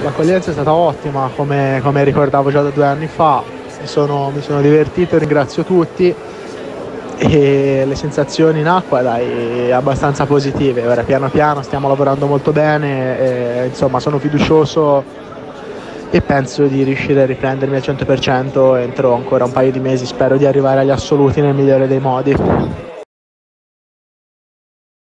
L'accoglienza è stata ottima, come ricordavo già da 2 anni fa. Mi sono divertito, ringrazio tutti, e le sensazioni in acqua, dai, abbastanza positive. Ora piano piano stiamo lavorando molto bene, e, insomma, sono fiducioso e penso di riuscire a riprendermi al 100% entro ancora un paio di mesi. Spero di arrivare agli assoluti nel migliore dei modi.